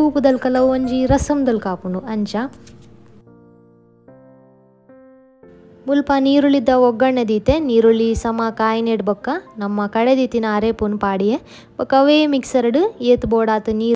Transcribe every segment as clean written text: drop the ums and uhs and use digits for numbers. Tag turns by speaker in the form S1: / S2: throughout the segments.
S1: ಸೂಪುದಲ್ ಕಲ ಒಂಜಿ ರಸಮ್ದಲ್ ಕಾಪುಂಡು ಅಂಚ ಮುಲ್ಪ ನೀರುಳ್ಳಿದ್ದ ಒಗ್ಗರಣೆ ದೀತೆ ನೀರುಳ್ಳಿ ಸಮ ಕಾಯಿ ನೆಡ್ ಬೊಕ್ಕ ನಮ್ಮ ಕಡೆ ದೀತಿನ ಅರೆಪುನ್ ಪಾಡಿಯೆ ಬೊಕ್ಕ ಅವೇ ಮಿಕ್ಸರ್ಡ್ ಏತ್ ಬೋಡಾತ್ ನೀರು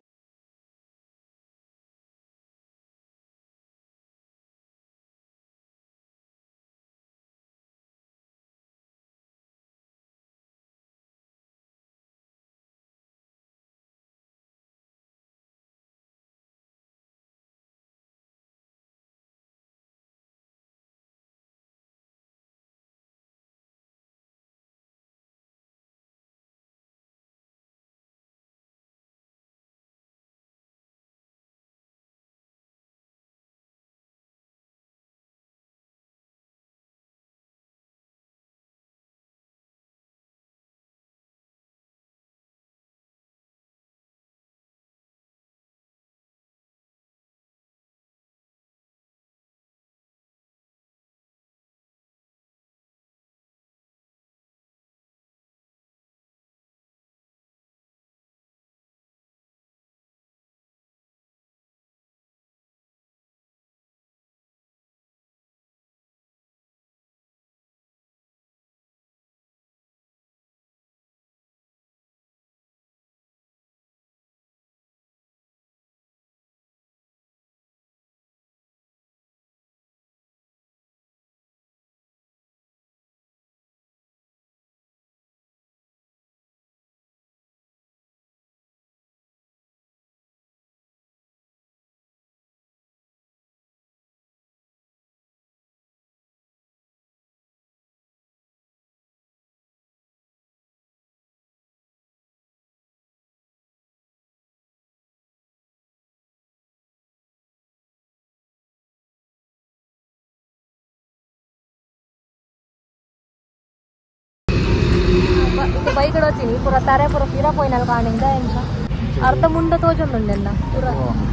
S1: ಬೈಕ್ ಹೋಗ್ತೀನಿ ಪೂರ ತಾರೆ ಪೂರ ಫಿರಾ ಪೋಯಿನಲ್ ಕಾಣಿಂದ ಎಂಚ ಅರ್ಧ ಮುಂದೆ ತೋಜೊಂದುಂಡೆಲ್ಲ ಪೂರ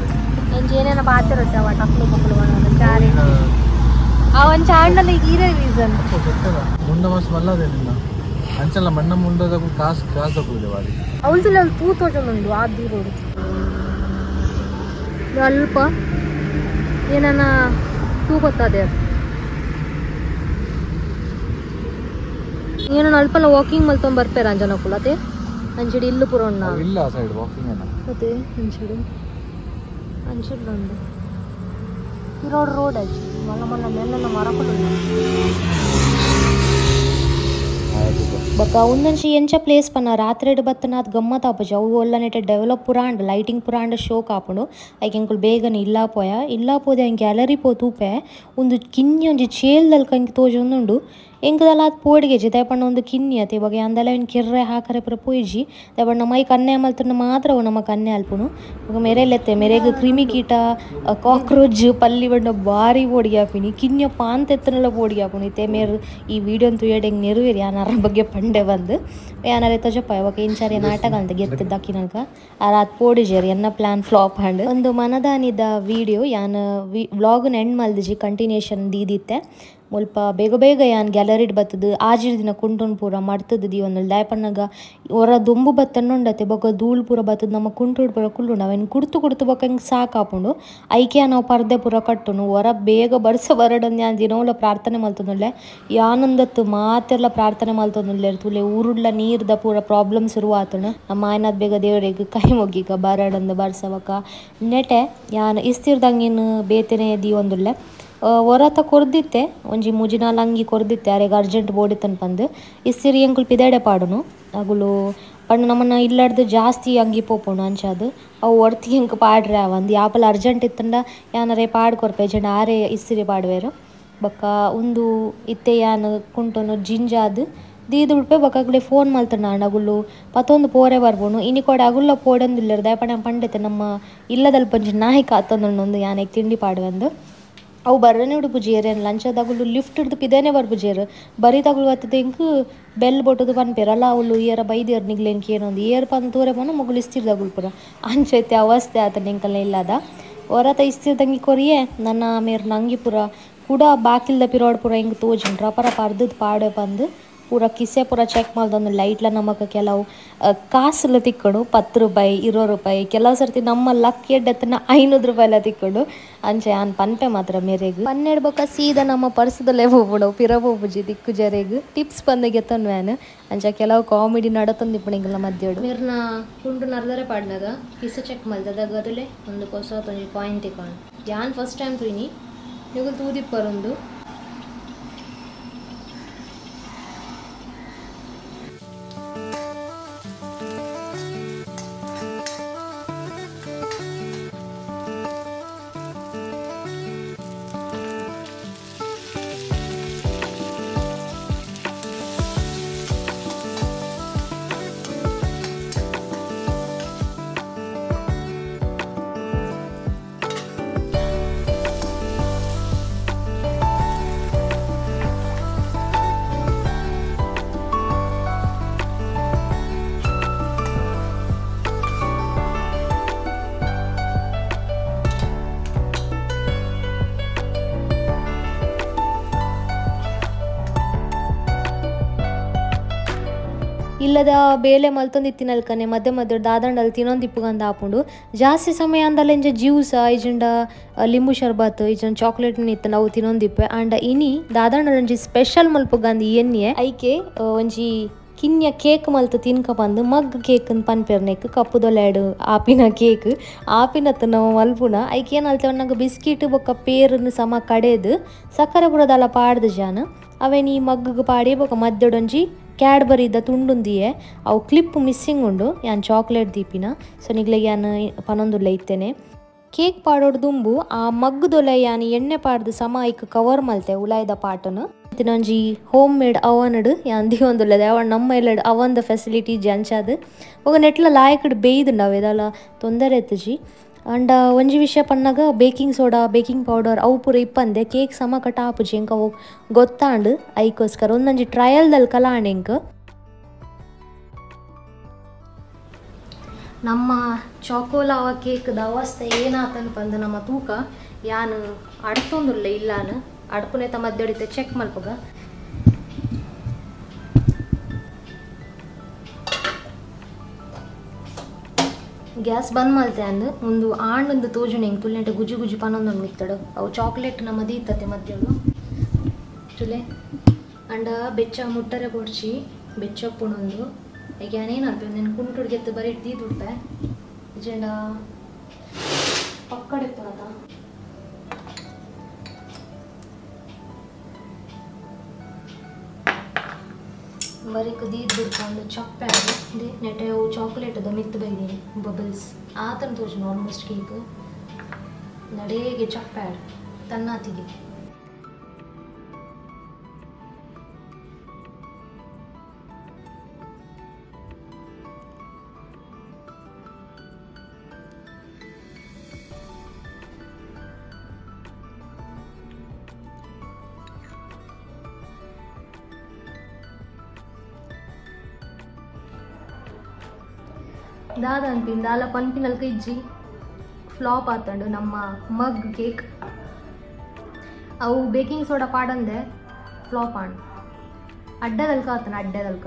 S1: ಎಂಚ ಏನೇನ ಪಾತಿರತ್ತೆ ಅವ ಟಕ್ಲು ಪಕ್ಲು ಬಣ್ಣ ಚಾರಿ ಅವನ್ ಚಾಂಡಲ್ ಈಗ ಇರೇ ರೀಸನ್
S2: ಮುಂಡ ಮಸ್ ಮಲ್ಲದೇನಿಲ್ಲ ಅಂಚಲ್ಲ ಮಣ್ಣ ಮುಂಡದ ಕಾಸು ತಗೊಳ್ಳಿದೆ ವಾಡಿ
S1: ಅವಳ್ದಿಲ್ಲ ಅಲ್ಲಿ ತೂ ತೋಜೊಂದುಂಡು ಆ ದೂರೋಡು ಅಲ್ಪ ಏನನ ತೂ ಗೊತ್ತದೆ ಅದು ಏನೋ ಅಲ್ಪಲ್ಲ ವಾಕಿಂಗ್ ಮಲ್ತೊಂಡ್ ಬರ್ಪೇರ ಅಂಜನ ಕುಲತೆ ಅಂಚಡಿ ಇಲ್ಲು ಪುರೋಣ್ಣ
S2: ಇಲ್ಲ ಸೈಡ್ ವಾಕಿಂಗ್ ಏನ
S1: ಮತ್ತೆ ಅಂಚಡಿ ಅಂಚಡ್ಲೊಂದು ರೋಡ್ ಆಯ್ತು ಮಲ್ಲ ಮಲ್ಲ ನೆಲ್ಲ ಮರಕೊಂಡು ಬಕ್ಕ ಒಂದೊಂದು ಎಂಚ ಪ್ಲೇಸ್ ಪನ್ನ ರಾತ್ರಿ ಬತ್ತನ ಅದು ಗಮ್ಮತ್ ಆಪಜ ಅವು ಒಲ್ಲ ನೆಟ್ಟೆ ಡೆವಲಪ್ ಪುರಾಂಡ್ ಲೈಟಿಂಗ್ ಪುರಾಂಡ್ ಶೋ ಕಾಪುಂಡು ಐಕೆ ಅಂಕುಲ್ ಬೇಗನೆ ಇಲ್ಲ ಪೋದೆ ಅಂಕೆ ಗ್ಯಾಲರಿ ಪೋ ತೂಪೆ ಒಂದು ಕಿನ್ನಿ ಒಂಜಿ ಚೇಲ್ದಲ್ಲಿ ಕಂಗೆ ತೋಜೊಂದುಂಡು ಎಂಕದಲ್ಲ ಅದು ಪೋಡಿಗೆ ಜೆ ದಯಪಣ್ಣ ಒಂದು ಕಿನ್ನಿ ಅತ್ತೆ ಇವಾಗ ಅಂದೆಲ್ಲ ಇನ್ನು ಕೆರ್ರೆ ಹಾಕರೆ ಪುರ ಪೋಯ್ಜಿ ದಯಪಣ್ಣ ಮೈ ಕನ್ನೆ ಮಲ್ತನ ಮಾತ್ರ ಅವು ನಮ್ಮ ಕನ್ನೆ ಅಲ್ಪುನು ಇವಾಗ ಮೆರೆಲೆತ್ತೆ ಮೆರೆಗೆ ಕ್ರಿಮಿ ಕೀಟ ಕಾಕ್ರೋಚ್ ಪಲ್ಲಿ ಬಣ್ಣ ಭಾರಿ ಬೋಡಿಗೆ ಹಾಪಿನಿ ಕಿನ್ನಿಯ ಪಾಂತ ಎತ್ತನೆಲ್ಲ ಬೋಡಿಗೆ ಹಾಪುನಿ ಇತ್ತೆ ಮೇರು ಈ ವಿಡಿಯೋ ಅಂತೂ ಹೆಂಗೆ ನೆರವೇರಿ ಯಾನಾರ ಬಗ್ಗೆ ಪಂಡೆ ಬಂದು ಯಾನಾರ ತಜಪ್ಪ ಇವಾಗ ಇಂಚಾರಿ ನಾಟಕ ಅಂತ ಗೆತ್ತಿದ್ದಾಕಿ ನನಗೆ ಅದು ಪೋಡಿಜೇರಿ ಎನ್ನ ಪ್ಲಾನ್ ಫ್ಲಾಪ್ ಹ್ಯಾಂಡ್ ಒಂದು ಮನದಾನಿದ ವಿಡಿಯೋ ಯಾನ್ ವ್ಲಾಗ್ನ ಎಂಡ್ ಮಲ್ದಿಜಿ ಕಂಟಿನ್ಯೂಷನ್ ದೀದಿತ್ತೆ ಮುಲ್ಪ ಬೇಗ ಬೇಗ ಯಾನ್ ಗ್ಯಾಲರಿಡ್ ಬತ್ತದು ಆಜಿರ್ ದಿನ ಕುಂಟುನ್ ಪೂರ ಮಡ್ತದ ದಿವೊಂದು ದಾಯಪಣ್ಣಗ ಹೊರ ದೊಂಬು ಬತ್ತನ್ನುಂಡತೆ ಬೊಕ ಧೂಳು ಪೂರ ಬತ್ತದ ನಮ್ಮ ಕುಂಟುಡ್ ಪೂರ ಕುಳ್ಳುಂಡು ಅವೇನು ಕುಡ್ತು ಬೊಕ ಹಿಂಗೆ ಸಾಕಾಪುಂಡು ಐಕೆ ನಾವು ಪರ್ದೆ ಪೂರ ಕಟ್ಟುನು ಹೊರ ಬೇಗ ಬರ್ಸ ಬರಡಂದು ಯಾನ್ ದಿನವಲ್ಲ ಪ್ರಾರ್ಥನೆ ಮಲ್ತೊಂದುಲ್ಲೆ ಯಾನಂದತ್ತು ಮಾತೆಲ್ಲ ಪ್ರಾರ್ಥನೆ ಮಲ್ತೊಂದುಲ್ಲೆ ತುಲೆ ಊರುಡ್ಲ ನೀರ್ದ ಪೂರ ಪ್ರಾಬ್ಲಮ್ ಶುರುವಾತುಂಡು ನಮ್ಮ ಆಯ್ನದ ಬೇಗ ದೇವರಿಗೆ ಕೈ ಮೊಗ್ಗಿಕ ಬರಡಂದು ಬರ್ಸವಕ ನೆಟೆ ಯಾನ್ ಇಸ್ತಿರ್ದಂಗಿನ ಬೇತೆನೆ ದಿವೊಂದುಲ್ಲೆ ಹೊರತ ಕೊರ್ದಿತ್ತೆ ಒಂಜಿ ಮುಜಿನಾಲ್ ಅಂಗಿ ಕೊರ್ದಿತ್ತೆ ಯಾರಿಗೆ ಅರ್ಜೆಂಟ್ ಬೋಡಿತ್ತನ್ ಪಂದು ಇಸ್ಸಿರಿ ಎಂಕುಲ್ ಪಿದಾಡೆ ಪಾಡುನು ಅಗುಲು ಪಂಡು ನಮ್ಮನ್ನ ಇಲ್ಲಾಡ್ದು ಜಾಸ್ತಿ ಅಂಗಿ ಪೋಪುಂಡು ಅಂಚಾದು ಅವು ಒಡ್ತಿ ಹೆಂಗೆ ಪಾಡ್ರೆ ಒಂದು ಯಾಪಲ್ ಅರ್ಜೆಂಟ್ ಇತ್ತಂಡ ಯಾನರೇ ಪಾಡ್ ಕೊರ್ಪೆ ಜನ ಆರೇ ಇಸ್ಸಿರಿ ಪಾಡುವೆರು ಬೊಕ್ಕ ಒಂದು ಇತ್ತೆ ಯಾನ್ ಕುಂಟುನು ಜಿಂಜಾದು ದೀದು ಬಿಡ್ಪೆ ಬೊಕ್ಕಗುಲೆ ಫೋನ್ ಮಲ್ತಣ್ಣ ಅಗುಲು ಪತ್ತೊಂದು ಪೋರೆ ಬರ್ಬೋನು ಇನಿ ಕೊಡೆ ಅಗುಲ್ಲ ಪೋಡಂದಿಲ್ಲರು ದಯಪಣ ಪಂಡಿತೆ ನಮ್ಮ ಇಲ್ಲದಲ್ಲಿ ಪಂಚ ನಾಯಿಕ ಆತಂದೊಂದು ಯಾನೆಗೆ ತಿಂಡಿ ಪಾಡುವೆಂದು ಅವು ಬರ್ರನೇ ಉಡು ಪುಜಿಯರು ಏನು ಲಂಚದಾಗಲು ಲಿಫ್ಟ್ ಹಿಡ್ದು ಪಿದೇನೆ ಬರ್ಪುಜಿಯರು ಬರೀ ತಗೊಳ್ಳು ಹತ್ತದ ಇಂಕು ಬೆಲ್ ಬೊಟ್ಟದು ಪನ್ಪೇರಲ್ಲ ಅವಳು ಇಯರ ಬೈದಿಯರು ನಿಗ್ಲೆಂಕಿ ಏನೊಂದು ಇಯರ್ ಪಂದು ತೋರೆ ಪೋನ ಮುಗುಲು ಇಸ್ತಿರ್ದಾಗುಳು ಪುರ ಅಂಚೈತೆ ಅವಸ್ಥೆ ಆತ ನಿಂಕಲ್ಲ ಇಲ್ಲದ ಹೊರತ ಇಸ್ತಿರ್ದಂಗೆ ಕೊರಿಯೇ ನನ್ನ ಮೇರ್ ನಂಗಿ ಪುರ ಕೂಡ ಬಾಕಿಲ್ದ ಪಿರೋಡ್ ಪುರ ಹಿಂಗೆ ತೋಜಿನ್ ರಪ ಅರ್ಧದ ಪಾಡೆ ಬಂದು ಪೂರ ಕಿಸೆ ಪೂರ ಚೆಕ್ ಮಾಡ್ದೊಂದು ಲೈಟ್ಲ ನಮಕ್ ಕೆಲವು ಕಾಸುಲ ತಿಕ್ಕೊಂಡು 10 ರೂಪಾಯಿ 20 ರೂಪಾಯಿ ಕೆಲವು ಸರ್ತಿ ನಮ್ಮ ಲಕ್ ಎಡ್ಡೆತ್ತನ 500 ರೂಪಾಯಿಲ ತಿಕ್ಕೊಂಡು ಅಂಚೆ ಆನ್ ಪನ್ಪೆ ಮಾತ್ರ ಮೇರೆಗ್ ಪನ್ನೆಡ್ಬೊಕ್ಕ ಸೀದಾ ನಮ್ಮ ಪರ್ಸದಲ್ಲೇ ಹೋಗ್ಬಿಡು ಪಿರ ಹೋಗ್ಬುಜಿ ದಿಕ್ಕು ಜರೆಗ್ ಟಿಪ್ಸ್ ಬಂದಿಗೆ ವ್ಯಾನ್ ಅಂಚ ಕೆಲವು ಕಾಮಿಡಿ ನಡತಂದು ಇಪ್ಪಣಿಗೆಲ್ಲ ಮಧ್ಯೋಡು ಮೇರ್ನ ಕುಂಡು ನರ್ದರೆ ಪಾಡ್ನಾಗ ಕಿಸೆ ಚೆಕ್ ಮಲ್ದದಾಗ ಅದಲ್ಲೇ ಒಂದು ಹೊಸ ಕಾಯಿನ್ ತಿಕ್ಕೊಂಡು ಯಾನ್ ಫಸ್ಟ್ ಟೈಮ್ ತುಯ್ನಿ ನೀವು ತೂದಿಪ್ಪರೊಂದು ಇಲ್ಲದ ಬೇಲೆ ಮಲ್ತೊಂದಿತ್ತಿನಲ್ಕನೆ ಮಧ್ಯೆ ಮಧ್ಯೆ ದಾದಂಡಲ್ಲಿ ತಿನ್ನೊಂದಿಪ್ಪುಗಂದ ಹಾಕೊಂಡು ಜಾಸ್ತಿ ಸಮಯ ಅಂದಲ್ಲ ಇಂಜ ಜ್ಯೂಸ ಇಜಂಡ ಲಿಂಬು ಶರ್ಬತ್ ಇಜಂಡ ಚಾಕ್ಲೇಟ್ ಇತ್ತು ನಾವು ತಿನ್ನೊಂದಿಪ್ಪೆ ಆಂಡ ಇನಿ ದಾದಂಡ ಒಂಜಿ ಸ್ಪೆಷಲ್ ಮಲ್ಪುಗಂದು ಎಣ್ಣೆ ಐಕೆ ಒಂಜಿ ಕಿನ್ಯ ಕೇಕ್ ಮಲ್ತು ತಿನ್ಕ ಬಂದು ಮಗ್ ಕೇಕ್ ಪನ್ಪೆರ್ನೆಕ್ ಕಪ್ಪುದೊಲೆಡು ಆಪಿನ ಕೇಕ್ ಆಪಿನತ್ತು ನಾವು ಮಲ್ಪುನ ಐಕೆ ಏನು ಅಲ್ತೇವೆ ನಂಗೆ ಬಿಸ್ಕಿಟ್ ಬೊಕ್ಕ ಪೇರನ್ನು ಸಮ ಕಡೆದು ಸಕ್ಕರೆ ಬುಡದಲ್ಲ ಪಾಡ್ದು ಜಾನ ಅವೇನು ಈ ಮಗ್ಗು ಪಾಡಿ ಬೊಕ್ಕ ಮಧ್ಯಡೊಂಜಿ ಕ್ಯಾಡ್ಬರಿದ ತುಂಡುಂದಿಯೇ ಅವು ಕ್ಲಿಪ್ ಮಿಸ್ಸಿಂಗ್ ಉಂಡು ಯಾನ್ ಚಾಕ್ಲೇಟ್ ದೀಪಿನ ಸೊ ನಿಗ್ಲೆಗೆ ಯಾನ್ ಪನೊಂದುಲ್ಲ ಇತ್ತೇನೆ ಕೇಕ್ ಪಾಡೋಡು ದುಂಬು ಆ ಮಗ್ಗುದೊಲೆ ಯಾನ್ ಎಣ್ಣೆ ಪಾಡ್ದು ಸಮ ಐಕ್ ಕವರ್ ಮಲ್ತೆ ಉಲಾಯ್ದ ಪಾಟನು ಒಂಜಿ ಹೋಮ್ ಮೇಡ್ ಅವನಡ್ ಯಾನ್ ದಿವೊಂದುಲ್ಲದೆ ಅವನ್ ನಮ್ಮ ಎಲ್ಲ ಅವಂದ ಫೆಸಿಲಿಟಿ ಜಂಚಾದ್ ಒಗ ನೆಟ್ಲ ಲಾಯಕಡ್ ಬೇಯ್ದುಂಡು ಅವೆದಲ್ಲ ತೊಂದರೆ ಎತ್ತಜಿ ಅಂಡ ಒಂಜಿ ವಿಷಯ ಪನ್ನಾಗ ಬೇಕಿಂಗ್ ಸೋಡಾ ಬೇಕಿಂಗ್ ಪೌಡರ್ ಅವು ಪೂರ ಇಪ್ಪಂದೆ ಕೇಕ್ ಸಮ ಕಟಾಪುಜಿ ಎಂಕ ಅವು ಗೊತ್ತಾಂಡು ಐಕೋಸ್ಕರ ಒಂದೊಂಜಿ ಟ್ರಯಲ್ದಲ್ಲಿ ಕಲಾಣೆ ಎಂಕ ನಮ್ಮ ಚಾಕೋಲಾವ ಕೇಕ್ದ ಅವಸ್ಥೆ ಏನಾತನ್ಪ ಅಂದ ನಮ್ಮ ತೂಕ ಯಾನು ಅಡ್ತೊಂದುಲ್ಲ ಇಲ್ಲಾನು ಅಡ್ಪುನೇತ ಮಧ್ಯಡಿತೆ ಚೆಕ್ ಮಲ್ಪಗ ಗ್ಯಾಸ್ ಬಂದ್ ಮಲ್ತೆ ಅಂದು ಒಂದು ಆಂಡೊಂದು ತೋಜುನೆ ಹಿಂಗೆ ತುಲ್ಲೆಂಟೆ ಗುಜಿ ಗುಜಿ ಪನೊಂದೊಂದು ಮಿತ್ತಡು ಅವು ಚಾಕ್ಲೇಟ್ ನಮ್ಮ ದೀತತೆ ಮಧ್ಯಳು ತುಲೆ ಅಂಡ ಬೆಚ್ಚ ಮುಟ್ಟರೆ ಕೊಡ್ಚಿ ಬೆಚ್ಚಪ್ಪುಣೊಂದು ಈಗ ಏನೇನು ಅನ್ಪೆ నేను ಕುಂಟುಡ್ಗೆತ್ತು ಬರೀ ದೀದುಡ್ಪೆ ಜೆಂಡ ಪಕ್ಕಡಿಪ್ಪುನದ ಬರೀಕ್ ದೀದ್ ಬಿಡ್ಕೊಂಡು ಚಪ್ಪೆ ಇದೆ ನೆಟ್ಟೆ ಅವು ಚಾಕ್ಲೇಟದ ಮಿತ್ತು ಬೈದೀನಿ ಬಬಲ್ಸ್ ಆತನ ತೋಜು ಆಲ್ಮೋಸ್ಟ್ ಕೇಕ್ ನಡೆಗೆ ಚಪ್ಪೆ ತನ್ನಾತಿಗೆ ದಾದ ಅನ್ಪಿಂದ ಅಲ್ಲ ಪನ್ಪಿನಲ್ಕ ಇಜ್ಜಿ ಫ್ಲಾಪ್ ಆತಂಡು ನಮ್ಮ ಮಗ್ ಕೇಕ್ ಅವು ಬೇಕಿಂಗ್ ಸೋಡಾ ಪಾಡಂದೆ ಫ್ಲಾಪ್ ಆಂಡ್ ಅಡ್ಡದಲ್ಕ ಆತನ ಅಡ್ಡದಲ್ಕ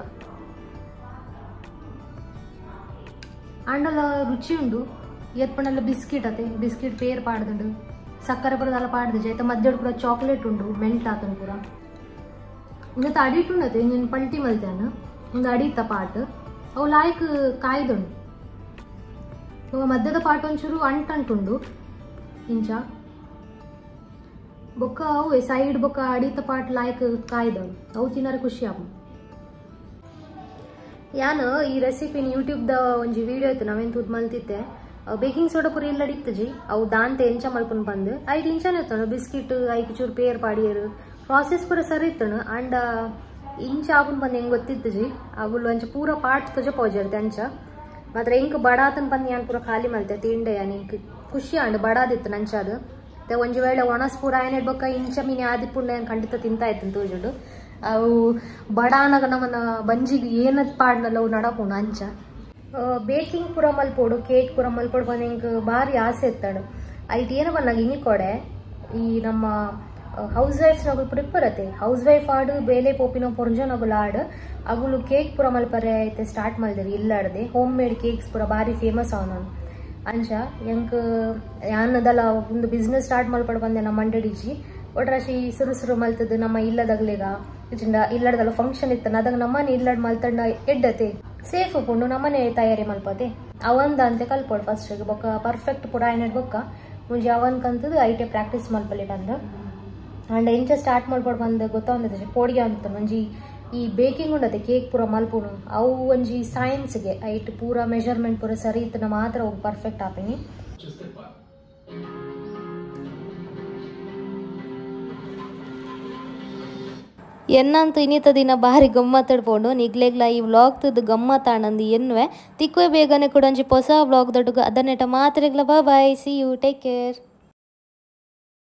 S1: ಆಂಡಲ ರುಚಿ ಉಂಡು ಎತ್ಪಂಡಲ್ಲ ಬಿಸ್ಕಿಟ್ ಅತೆ ಬಿಸ್ಕಿಟ್ ಪೇರ್ ಪಾಡ್ದುಂಡು ಸಕ್ಕರೆ ಪುರದಲ್ಲ ಪಾಡ್ದು ಜೈತ ಮಧ್ಯಡ್ ಪೂರ ಚಾಕ್ಲೇಟ್ ಉಂಡು ಮೆಲ್ಟ್ ಆತನ ಪೂರ ಇವತ್ತು ಅಡಿಟುಂಡತೆ ನೀನು ಪಲ್ಟಿ ಮಲ್ತಾನ ಒಂದು ಅಡಿತ ಪಾಟ್ ಅವು ಲಾಯ್ಕ್ ಕಾಯ್ದುಂಡು ಮಧ್ಯದ ಪಾಟ್ ಒಂಚೂರು ಅಂಟುಂಡು ಇಂಚ ಬೊಕ್ಕ ಅವು ಸೈಡ್ ಬೊಕ್ಕ ಅಡಿತ ಪಾಟ್ ಲಾಯ್ಕ್ ಕಾಯ್ದವು ಅವು ತಿನ್ನರ ಖುಷಿ ಆಗ ಯಾನು ಈ ರೆಸಿಪಿನ ಯೂಟ್ಯೂಬ್ದ ಒಂಜಿ ವಿಡಿಯೋ ಇತ್ತು ನಾವೇನು ತೂದ್ ಮಲ್ತಿದ್ದೆ ಬೇಕಿಂಗ್ ಸೋಡಾ ಪೂರ ಇಲ್ಲ ಅಡಿತ್ತಜಿ ಅವು ದಾಂತೆ ಎಂಚ ಮಲ್ಪನ್ ಬಂದು ಐದು ಇಂಚನೇ ಇತ್ತು ಬಿಸ್ಕಿಟ್ ಐದು ಚೂರು ಪೇರ್ ಪಾಡಿಯರು ಪ್ರಾಸೆಸ್ ಪೂರ ಸರಿ ಇತ್ತು ಅಂಡ ಇಂಚ ಆಪನ್ ಬಂದು ಹೆಂಗೆ ಗೊತ್ತಿತ್ತಜಿ ಅವುಲು ಅಂಚ ಪೂರ ಪಾಟ್ ತಜ ಪೋಜರ್ತೆ ಅಂಚ ಮಾತ್ರ ಹೆಂಗೆ ಬಡಾತನ ಬಂದು ಯಾನ್ ಪೂರ ಖಾಲಿ ಮಲ್ತೆ ತಿಂಡೆ ಯಾನ್ ಹಿಂಗೆ ಖುಷಿ ಅಂಡ್ ಬಡಾದಿತ್ತು ನಂಚದು ಮತ್ತೆ ಒಂಜಿ ವೇಳೆ ಒಣಸ್ ಪೂರ ಏನ್ ಇಡ್ಬೇಕ ಇಂಚ ಮೀನು ಆದಿಪುಂಡ ಖಂಡಿತ ತಿಂತಾ ಇತ್ತು ತೋಜುಡು ಅವು ಬಡಾನಾಗ ನಮ್ಮನ್ನ ಬಂಜಿಗೆ ಏನದ್ ಪಾಡ್ನಲ್ಲ ಅವು ನಡಪುಣ ಅಂಚ ಬೇಕಿಂಗ್ ಪೂರ ಮಲ್ಪೋಡು ಕೇಕ್ ಪೂರ ಮಲ್ಪೋಡು ಬಂದು ಹಿಂಗೆ ಭಾರಿ ಆಸೆ ಇತ್ತಾಡು ಐಟ್ ಏನು ಬಂದಾಗ ಹಿಂಗೆ ಕೊಡೆ ಈ ನಮ್ಮ ಹೌಸ್ ವೈಫ್ಸ್ ನಗುಲು ಪ್ರಿಪ್ಪರತೆ ಹೌಸ್ ವೈಫ್ ಆಡು ಬೇಲೆ ಪೋಪಿನ ಪೊರ್ಜ ನಗುಲು ಆಡು ಅಗುಲು ಕೇಕ್ ಪೂರ ಮಲ್ಪರೆ ಐತೆ ಸ್ಟಾರ್ಟ್ ಮಾಡಿದ್ರಿ ಇಲ್ಲಾಡ್ದೆ ಹೋಮ್ ಮೇಡ್ ಕೇಕ್ಸ್ ಪೂರ ಭಾರಿ ಫೇಮಸ್ ಅವನು ಅಂಚ ಎಂಕ್ ಯಾನದಲ್ಲ ಒಂದು ಬಿಸ್ನೆಸ್ ಸ್ಟಾರ್ಟ್ ಮಲ್ಪಡ ಬಂದೆ ನಮ್ಮ ಮಂಡಡಿಜಿ ಒಟ್ರಾಶಿ ಸುರು ಮಲ್ತದ್ದು ನಮ್ಮ ಇಲ್ಲದಾಗ್ಲೇಗ ಇಲ್ಲಡದಲ್ಲ ಫಂಕ್ಷನ್ ಇತ್ತನ ಅದಾಗ ನಮ್ಮನೆ ಇಲ್ಲಡ್ ಮಲ್ತಂಡ ಎಡ್ಡತೆ ಸೇಫ್ ಪುಂಡು ನಮ್ಮನೆ ತಯಾರಿ ಮಲ್ಪದೆ ಅವಂದ ಅಂತೆ ಕಲ್ಪೋಡು ಫಸ್ಟ್ ಬೊಕ್ಕ ಪರ್ಫೆಕ್ಟ್ ಪುಡ ಏನ್ ಬೊಕ್ಕ ಮುಂಜೆ ಅವನ್ ಕಂತದ್ದು ಐಟೆ ಪ್ರಾಕ್ಟೀಸ್ ಮಲ್ಪಲಿ ಬಂದ ಅಂಡ್ ಎಂಚ ಸ್ಟಾರ್ಟ್ ಮಾಡ್ಬೋದು ಬಂದು ಗೊತ್ತಾಗ್ತದೆ ಪೋಡಿಗೆ ಅಂತ ಒಂಜಿ ಈ ಬೇಕಿಂಗ್ ಉಂಡತೆ ಕೇಕ್ ಪೂರ ಮಲ್ಪುನು ಅವು ಒಂಜಿ ಸೈನ್ಸ್ಗೆ ಐಟ್ ಪೂರ ಮೆಜರ್ಮೆಂಟ್ ಪೂರ ಸರಿ ಇತ್ತನ ಮಾತ್ರ ಅವು ಪರ್ಫೆಕ್ಟ್ ಆಪಿನಿ ಎನ್ನಂತೂ ಇನ್ನಿತ ದಿನ ಭಾರಿ ಗಮ್ಮತ್ತಿಡ್ಕೊಂಡು ನಿಗ್ಲೆಗ್ಲ ಈ ವ್ಲಾಗ್ ತುದು ಗಮ್ಮತ್ತಾಣಂದು ಎನ್ನುವೆ ತಿಕ್ಕುವೆ ಬೇಗನೆ ಕೂಡ ಒಂಜಿ ಹೊಸ ವ್ಲಾಗ್ ದೊಡ್ಡ ಅದನ್ನೆಟ ಮಾತ್ರೆಗ್ಲ bye see you take care.